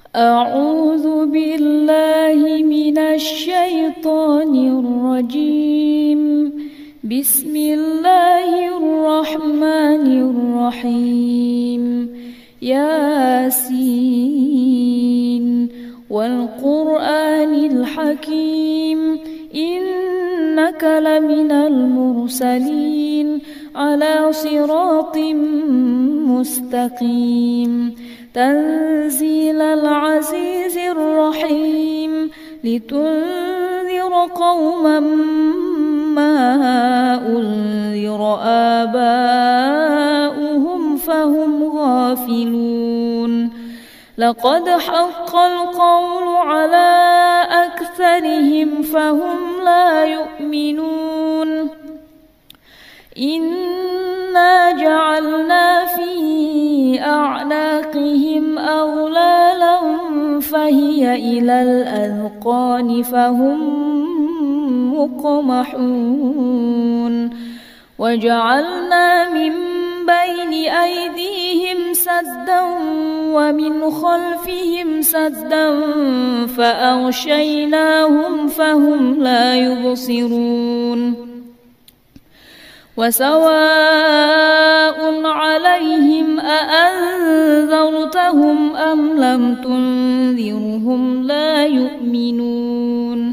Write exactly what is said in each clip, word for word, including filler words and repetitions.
أعوذ بالله من الشيطان الرجيم. بسم الله الرحمن الرحيم. ياسين والقرآن الحكيم إنك لمن المرسلين على صراط مستقيم تنزيل العزيز الرحيم لتنذر قوما ما أنذر آباؤهم فهم غافلون. لقد حق القول على أكثرهم فهم لا يؤمنون. إنا جعلنا في أعناقهم أغلالا فهي إلى الأذقان فهم مقمحون. وجعلنا من بين أيديهم سدا ومن خلفهم سدا فأغشيناهم فهم لا يبصرون. وسواء عليهم أأنذرتهم أم لم تنذرهم لا يؤمنون.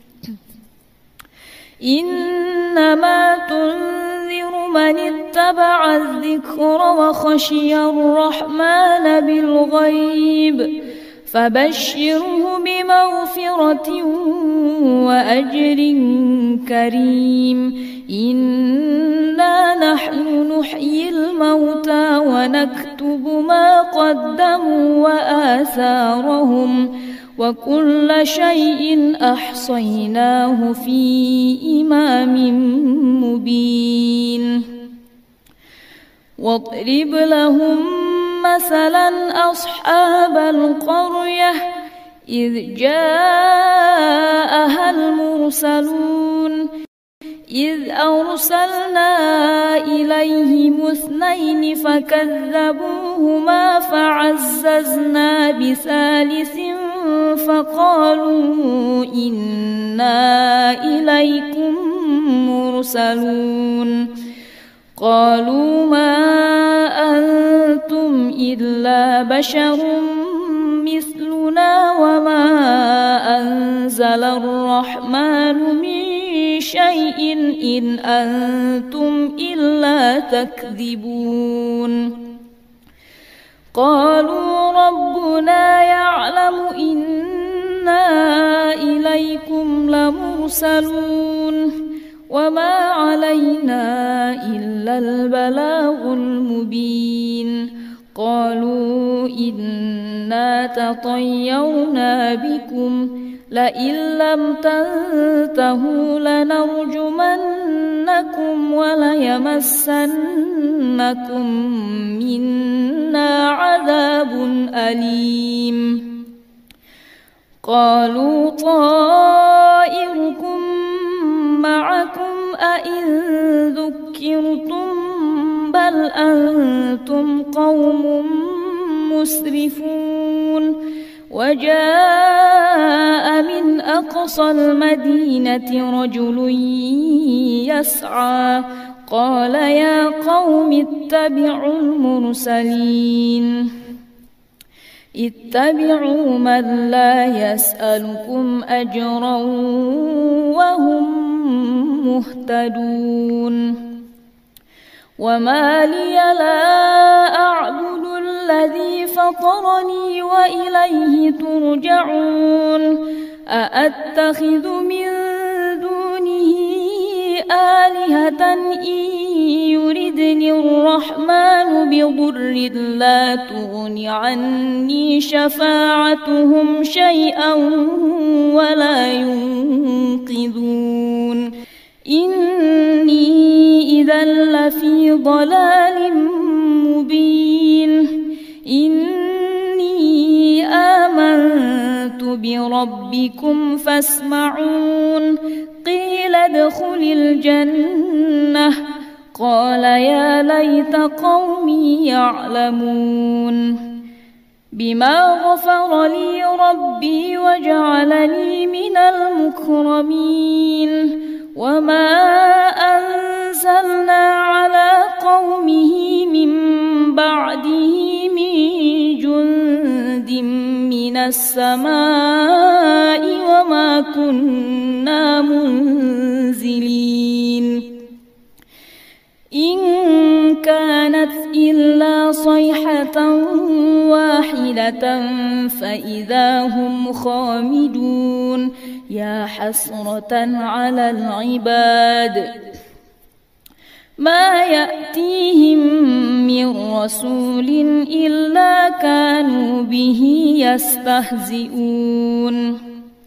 إنما تنذر من اتبع الذكر وخشي الرحمن بالغيب فبشره بمغفرة وأجر كريم. إنا نحن نحيي الموتى ونكتب ما قدموا وآثارهم وكل شيء أحصيناه في إمام مبين. واضرب لهم مثلا أصحاب القرية إذ جاءها المرسلون إذ أرسلنا إليهم اثنين فكذبوهما فعززنا بثالث فقالوا إنا إليكم مرسلون. قالوا ما أنتم إلا بشر مثلنا وما أنزل الرحمن من شيء إن أنتم إلا تكذبون. قالوا ربنا يعلم إنا إليكم لمرسلون وما علينا إلا البلاغ المبين. قالوا إنا تطيرنا بكم لئن لم تنتهوا لنرجمنكم وليمسنكم منا عذاب أليم. قالوا طائركم معكم أئن ذكرتم بل أنتم قوم مسرفون. وجاء من أقصى المدينة رجل يسعى قال يا قوم اتبعوا المرسلين اتبعوا من لا يسألكم أجرا وهم مهتدون. وما لي لا أعبد الذي فطرني وإليه ترجعون. أأتخذ من دونه آلهة إن يردني الرحمن بضر لا تغن عني شفاعتهم شيئا ولا ينقذون. إني إذا لفي ضلال مبين. إني آمنت بربكم فاسمعون. قيل ادخل الجنة قال يا ليت قومي يعلمون. بما غفر لي ربي وجعلني من المكرمين وما أنزلنا على قومه من بعده من جند من السماء وما كنا منزلين إن كانت إلا صيحة واحدة فإذا هم خامدون يا حسرة على العباد ما يأتيهم من رسول إلا كانوا به يستهزئون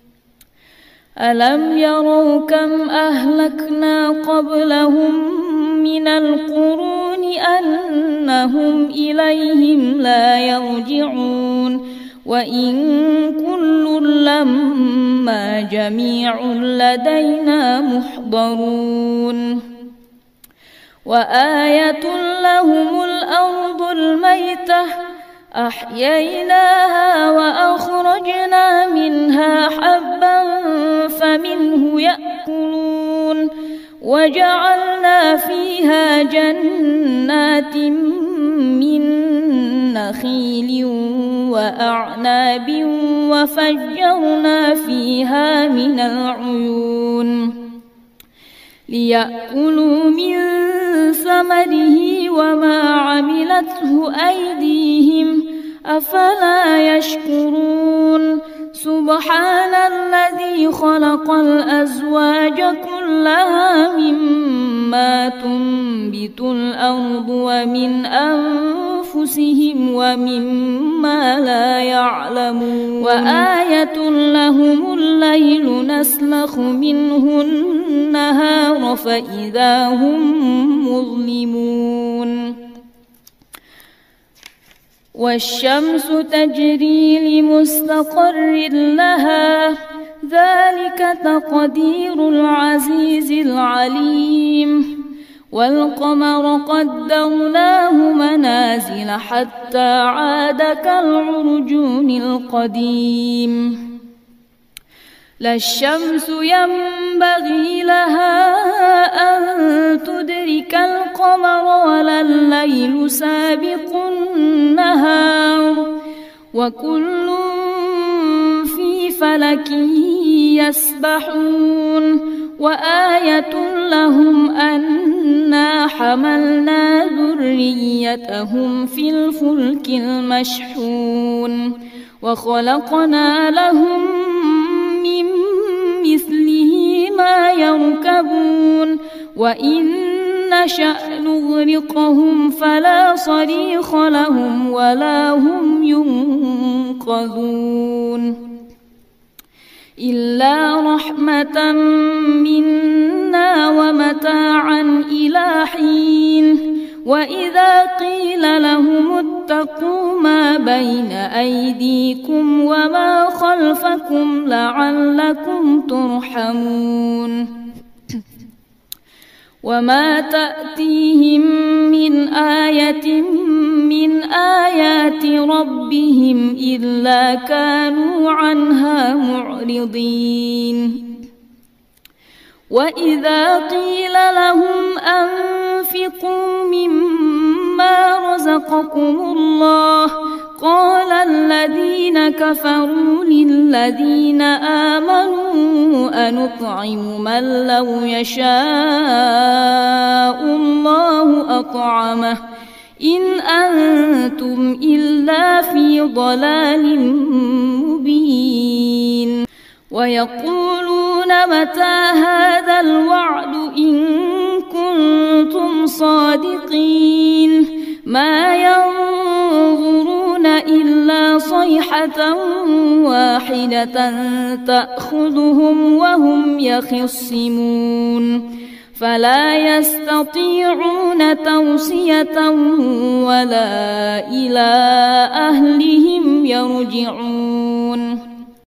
ألم يروا كم أهلكنا قبلهم من القرون أنهم إليهم لا يرجعون وإن كل لما جميع لدينا محضرون وآية لهم الأرض الميتة أحييناها وأخرجنا منها حبا فمنه يأكلون وجعلنا فيها جنات من نخيل وأعناب وفجرنا فيها من العيون ليأكلوا من ثمره وما عملته أيديهم أفلا يشكرون سبحان الذي خلق الأزواج كلها مما تنبت الأرض ومن أنفسهم ومما لا يعلمون وآية لهم الليل نسلخ منه النهار فإذا هم مظلمون والشمس تجري لمستقر لها ذلك تقدير العزيز العليم والقمر قدرناه منازل حتى عاد كالعرجون القديم لا الشمس ينبغي لها أن تدرك القمر ولا الليل سابق النهار وكل في فلك يسبحون وآية لهم أنا حملنا ذريتهم في الفلك المشحون وخلقنا لهم من مثله ما يركبون وإن نشأ نغرقهم فلا صريخ لهم ولا هم ينقذون إلا رحمة منا ومتاعا إلى حين وإذا قيل لهم اتقوا ما بين أيديكم وما خلفكم لعلكم ترحمون وما تأتيهم من آية من آيات ربهم إلا كانوا عنها معرضين وإذا قيل لهم أنفقوا مما رزقكم الله قال الذين كفروا للذين آمنوا أنطعم من لو يشاء الله أطعمه إن أنتم إلا في ضلال مبين ويقولون متى هذا الوعد إن كنتم صادقين ما ينظرون إلا صيحة واحدة تأخذهم وهم يخصمون فلا يستطيعون توصية ولا إلى أهلهم يرجعون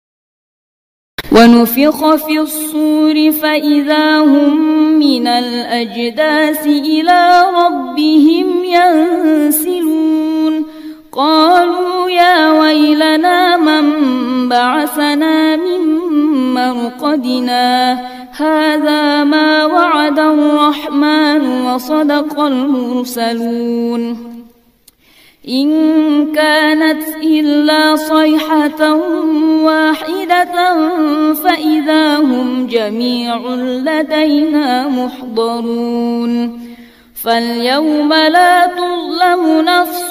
ونفخ في الصور فإذا هم من الأجداث إلى ربهم ينسلون قالوا يا ويلنا من بعثنا من مرقدنا هذا ما وعد الرحمن وصدق المرسلون إن كانت إلا صيحة واحدة فإذا هم جميع لدينا محضرون فاليوم لا تظلم نفس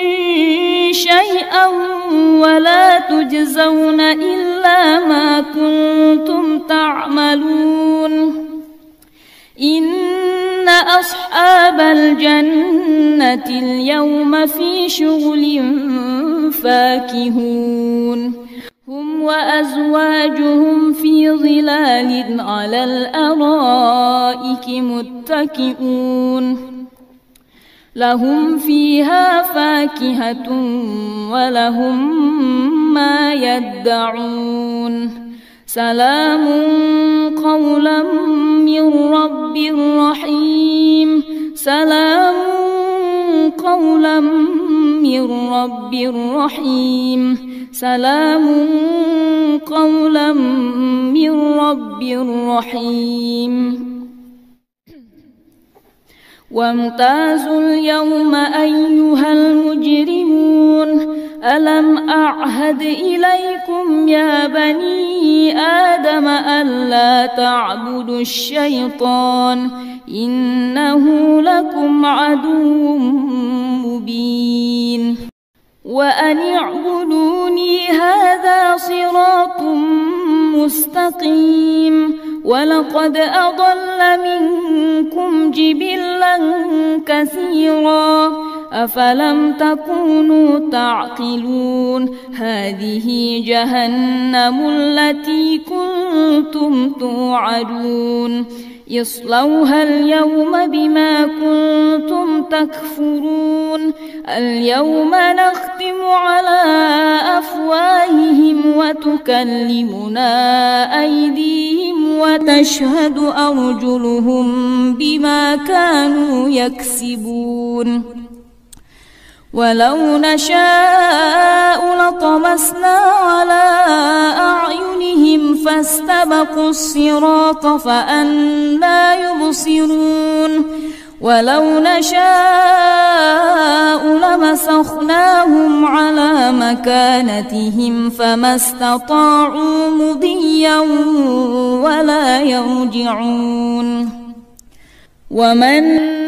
شيئا ولا تجزون إلا ما كنتم تعملون إن أصحاب الجنة اليوم في شغل فاكهون هم وأزواجهم في ظلال على الأرائك متكئون لهم فيها فاكهة ولهم ما يدعون سلام قولا من رب رحيم سلام قولا من رب رحيم سلام قولا من رب رحيم وامتازوا اليوم أيها المجرمون ألم أعهد إليكم يا بني آدم ألا تعبدوا الشيطان إنه لكم عدو مبين وأن اعبدوني هذا صراط مستقيم ولقد أضل منكم جبلا كثيرا أفلم تكونوا تعقلون هذه جهنم التي كنتم توعدون اصلوها اليوم بما كنتم تكفرون اليوم نختم على أفواههم وتكلمنا أيديهم وتشهد أرجلهم بما كانوا يكسبون ولو نشاء لطمسنا على أعينهم فاستبقوا الصراط فأنى يبصرون ولو نشاء لمسخناهم على مكانتهم فما استطاعوا مضيا ولا يرجعون ومن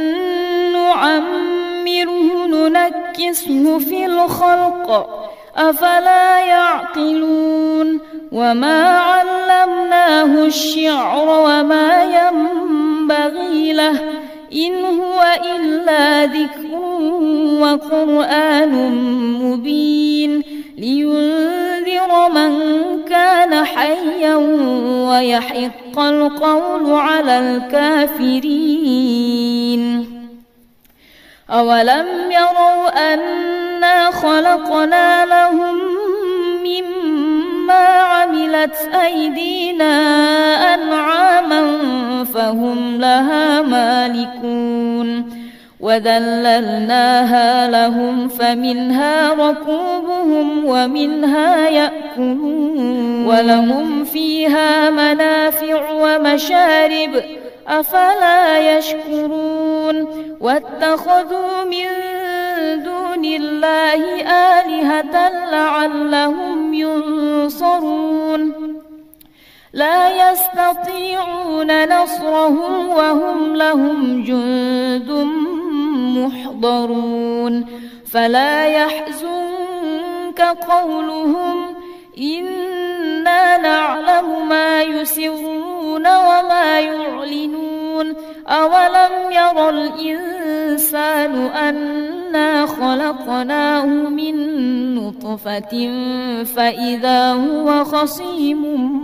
نعمره ننكسه في الخلق أفلا يعقلون وما علمناه الشعر وما ينبغي له إن هو إلا ذكر وقرآن مبين لينذر من كان حيا ويحق القول على الكافرين أولم يروا أنا خلقنا لهم مما عملت أيدينا أنعاما فهم لها مالكون وذللناها لهم فمنها ركوبهم ومنها يأكلون ولهم فيها منافع ومشارب أفلا يشكرون واتخذوا من دون الله آلهة لعلهم ينصرون لا يستطيعون نصرهم وهم لهم جند محضرون فلا يحزنك قولهم إنا نعلم ما يسرون وما يعلنون أولم ير الإنسان أنا خلقناه من نطفة فإذا هو خصيم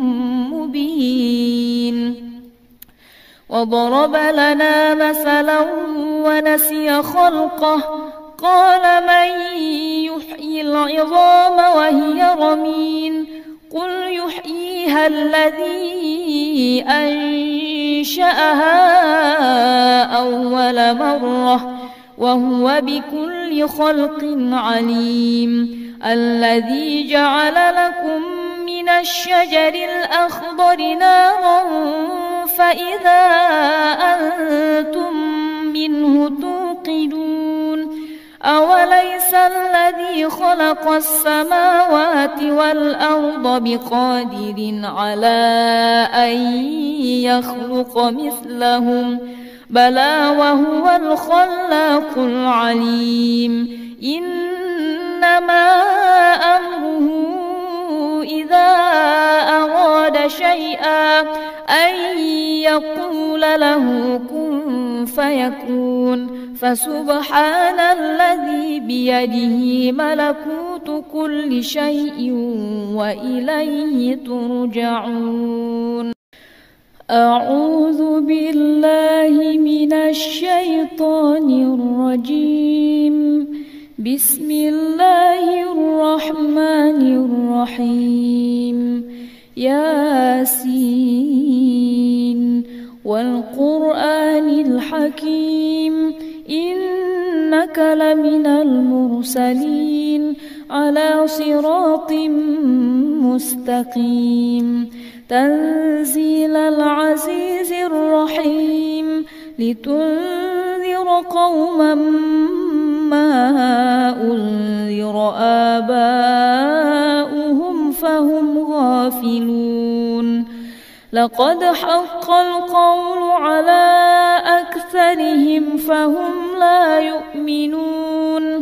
مبين وضرب لنا مثلا ونسي خلقه قال من يحيي العظام وهي رميم قل يحييها الذي أنشأها أول مرة وهو بكل خلق عليم. الذي جعل لكم من الشجر الأخضر نارا فإذا أنتم منه توقدون. أوليس الذي خلق السماوات والأرض بقادر على أن يخلق مثلهم بلى وهو الخلاق العليم. إنما أمره إذا أراد شيئا أن يقول له كن فيكون. فسبحان الذي بيده ملكوت كل شيء وإليه ترجعون. أعوذ بالله من الشيطان الرجيم. بسم الله الرحمن الرحيم. ياسين والقرآن الحكيم إنك لمن المرسلين على صراط مستقيم. تنزيل العزيز الرحيم لتنذر قوما ما أنذر آباؤهم فهم غافلون. لقد حق القول على أكثرهم فهم لا يؤمنون.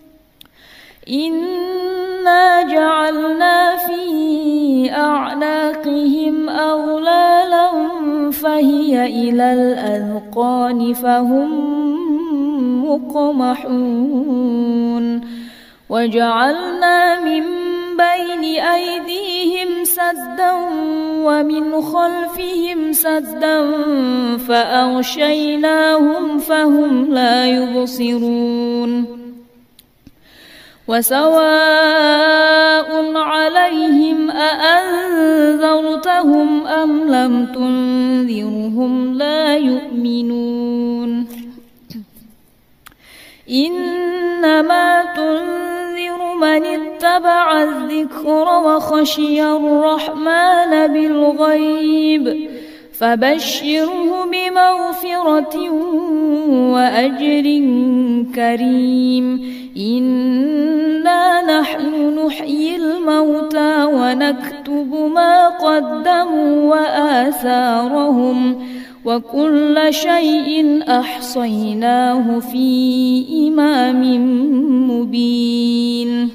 إنا جعلنا في أعناقهم أغلالا فهي إلى الأذقان فهم مقمحون. وجعلنا من بين أيديهم سدا ومن خلفهم سدا فأغشيناهم فهم لا يبصرون. وسواء عليهم أأنذرتهم أم لم تنذرهم لا يؤمنون. إنما تنذر من اتبع الذكر وخشي الرحمن بالغيب فبشره بمغفرة وأجر كريم. إنا نحن نحيي الموتى ونكتب ما قدموا وآثارهم وكل شيء أحصيناه في إمام مبين.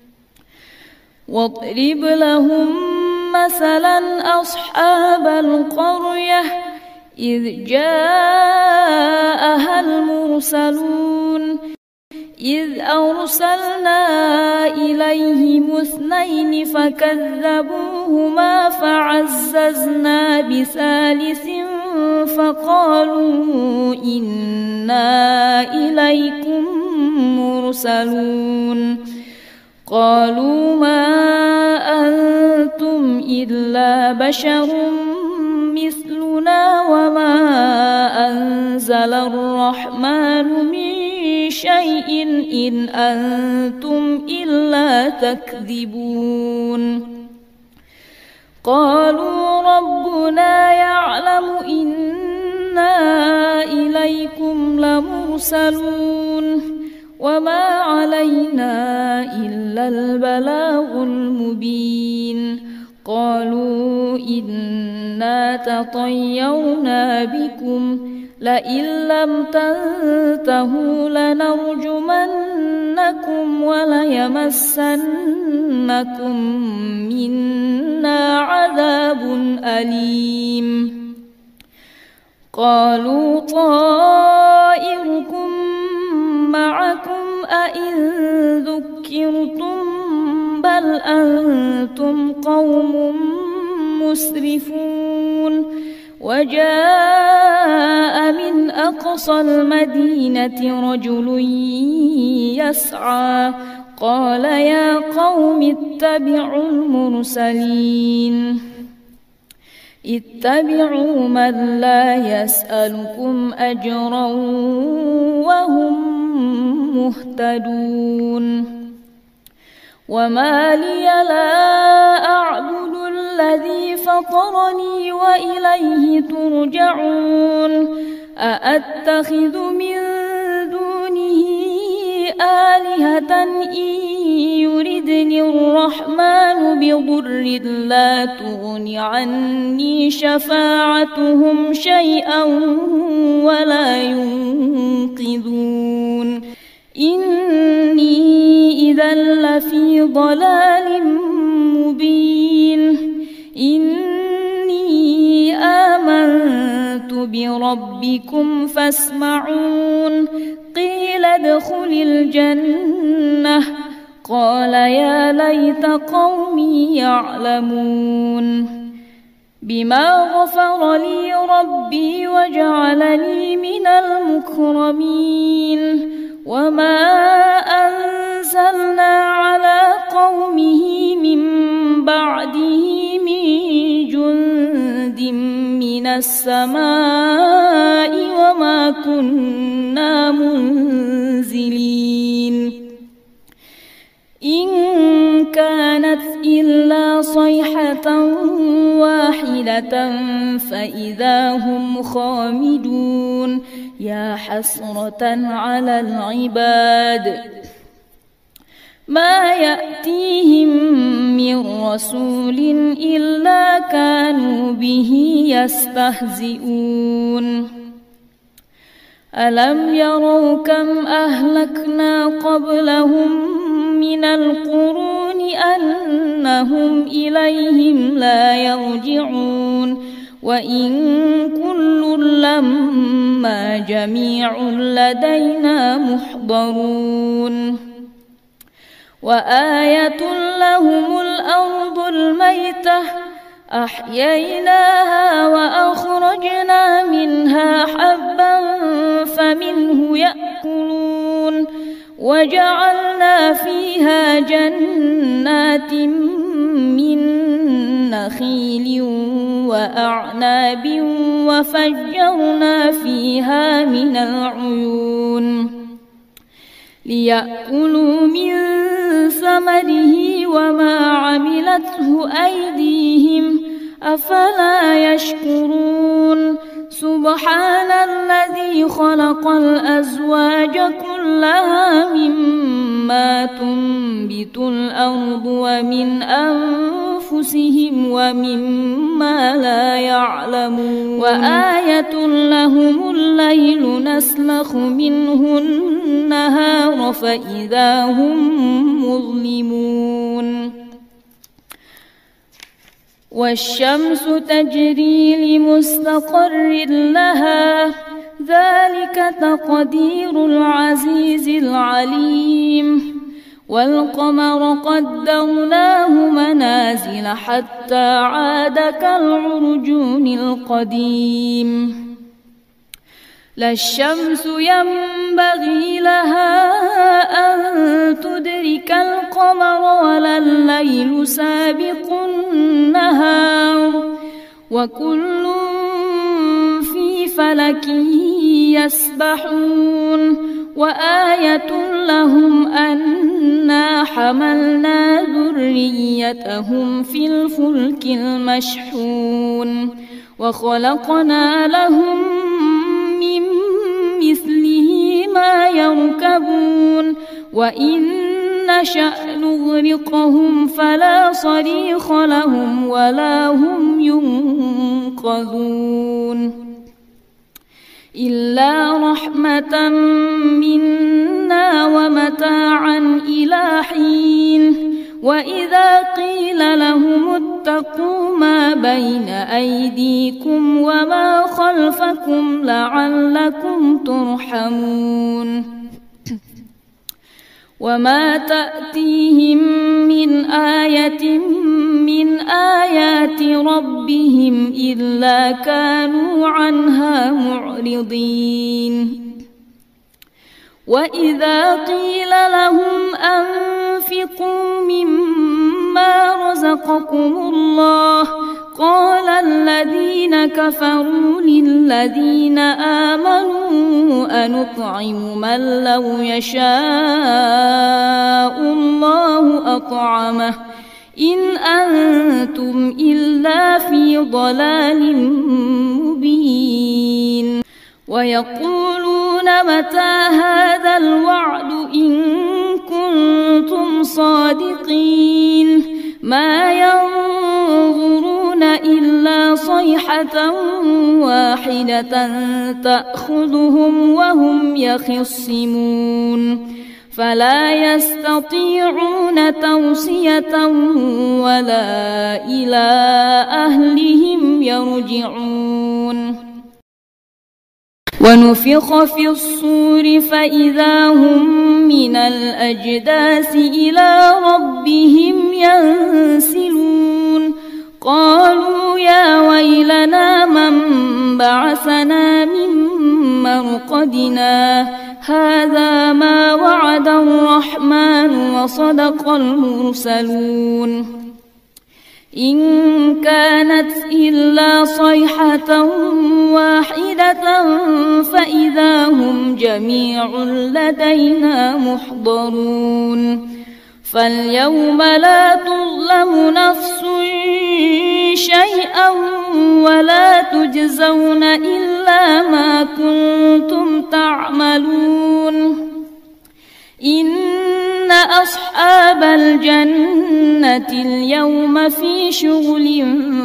واضرب لهم مثلا أصحاب القرية إذ جاءها المرسلون إذ أرسلنا إليهم اثنين فكذبوهما فعززنا بثالث فقالوا إنا إليكم مرسلون. قالوا ما أنتم إلا بشر مثلنا وما أنزل الرحمن من شيء إن أنتم إلا تكذبون. قالوا ربنا يعلم إنا إليكم لمرسلون وما علينا إلا البلاغ المبين. قالوا إنا تطيرنا بكم لئن لم تنتهوا لنرجمنكم وليمسنكم منا عذاب أليم. قالوا طائركم معكم أئن ذكرتم بل أنتم قوم مسرفون. وجاء من أقصى المدينة رجل يسعى قال يا قوم اتبعوا المرسلين اتبعوا من لا يسألكم أجرا وهم مهتدون. وما لي لا أعبد الذي فطرني وإليه ترجعون. أأتخذ من دونه آلهة إن يردني الرحمن بضر لا تغن عني شفاعتهم شيئا ولا ينقذون. إني إذا لفي ضلال مبين. إني آمنت بربكم فاسمعون. قيل ادخل الجنة. قال يا ليت قومي يعلمون. بما غفر لي ربي وجعلني من المكرمين. وما أنزلنا على قومه من بعده من جند من السماء وما كنا منزلين. إن كانت إلا صيحة واحدة فإذا هم خامدون. يا حسرة على العباد ما يأتيهم من رسول إلا كانوا به يستهزئون. ألم يروا كم أهلكنا قبلهم من القرون أنهم إليهم لا يرجعون. وإن كل لما جميع لدينا محضرون. وآية لهم الأرض الميتة أحييناها وأخرجنا منها حبا فمنه يأكلون. وجعلنا فيها جنات من نخيل وأعناب وفجرنا فيها من العيون ليأكلوا من ثمره وما عملته أيديهم أفلا يشكرون. سبحان الذي خلق الأزواج كلها مما تنبت الأرض ومن أنفسهم ومما لا يعلمون. وآية لهم الليل نسلخ منه النهار فإذا هم مظلمون. والشمس تجري لمستقر لها ذلك تقدير العزيز العليم. والقمر قدرناه منازل حتى عاد كالعرجون القديم. لا الشمس ينبغي لها أن تدرك القمر ولا الليل سابق النهار وكل في فلك يسبحون. وآية لهم أنا حملنا ذريتهم في الفلك المشحون وخلقنا لهم من مثله ما يركبون. وإن نشأ نغرقهم فلا صريخ لهم ولا هم ينقذون. إلا رحمة منا ومتاعا إلى حين. وإذا قيل لهم اتقوا ما بين أيديكم وما خلفكم لعلكم ترحمون. وما تأتيهم من آية من آيات ربهم إلا كانوا عنها معرضين. وإذا قيل لهم أنفقوا مما رزقكم الله قال الذين الذين كفروا للذين آمنوا أنطعم من لو يشاء الله أطعمه إن أنتم إلا في ضلال مبين. ويقولون متى هذا الوعد إن كنتم صادقين ما ينظرون إلا صيحة واحدة تأخذهم وهم يخصمون فلا يستطيعون توصية ولا إلى أهلهم يرجعون. ونفخ في الصور فإذا هم من الأجداث إلى ربهم ينسلون قالوا يا ويلنا من بعثنا من مرقدنا هذا ما وعد الرحمن وصدق المرسلون إن كانت إلا صيحة واحدة فإذا هم جميع لدينا محضرون فاليوم لا تظلم نفس شيئا ولا تجزون إلا ما كنتم تعملون إن أصحاب الجنة اليوم في شغل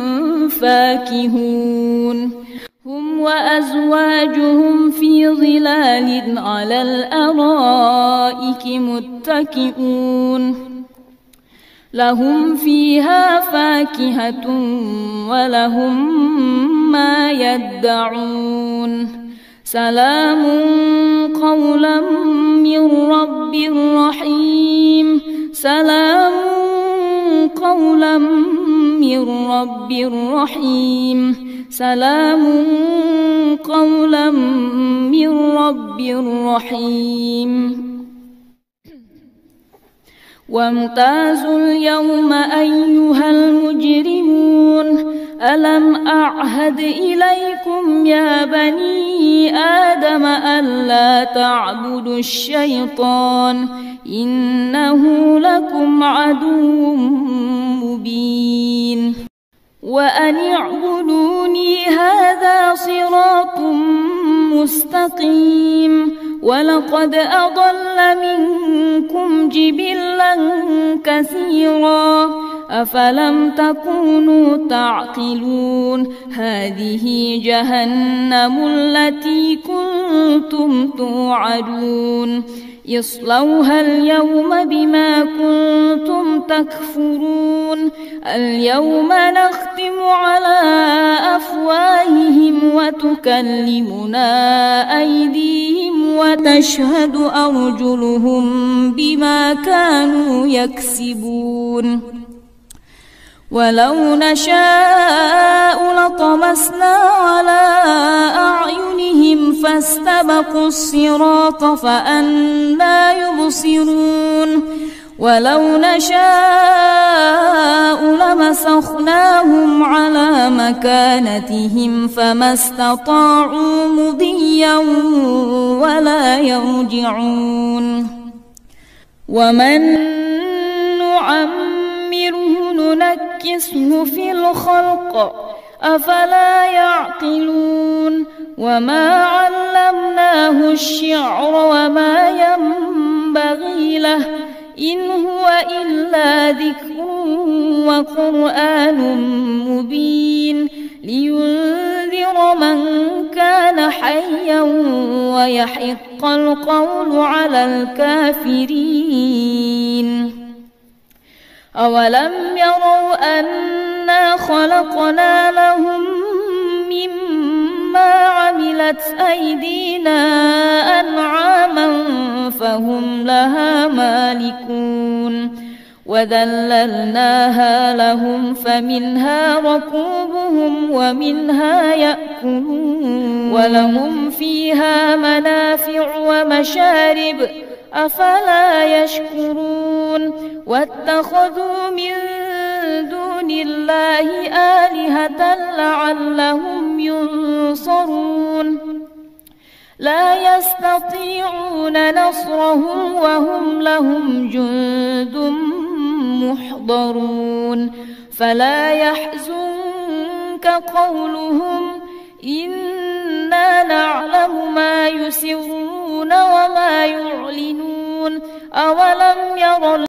فاكهون هم وأزواجهم في ظلال على الأرائك متكئون لهم فيها فاكهة ولهم ما يدعون سلام قولا من رب رحيم سلام قولا من رب رحيم سلام قولا من رب رحيم. وامتازوا اليوم أيها المجرمون ألم أعهد إليكم يا بني آدم ألا تعبدوا الشيطان إنه لكم عدو مبين وأن اعبدوني هذا صراط مستقيم ولقد أضل منكم جبلا كثيرا أفلم تكونوا تعقلون هذه جهنم التي كنتم توعدون اصلوها اليوم بما كنتم تكفرون اليوم نختم على أفواههم وتكلمنا أيديهم وتشهد أرجلهم بما كانوا يكسبون ولو نشاء لطمسنا على أعينهم فاستبقوا الصراط فأنى يبصرون ولو نشاء لمسخناهم على مكانتهم فما استطاعوا مضيا ولا يرجعون ومن نعمره ننكسه في الخلق أفلا يعقلون وما علمناه الشعر وما ينبغي له إن هو إلا ذكر وقرآن مبين لينذر من كان حيا ويحق القول على الكافرين أولم يروا أنا خلقنا لهم مما عملت أيدينا أنعاما فهم لها مالكون وذللناها لهم فمنها ركوبهم ومنها يأكلون ولهم فيها منافع ومشارب أفلا يشكرون واتخذوا من دون الله آلهة لعلهم ينصرون لا يستطيعون نصرهم وهم لهم جند محضرون فلا يحزنك قولهم إنا نعلم ما يسرون وما يعلنون أولم يروا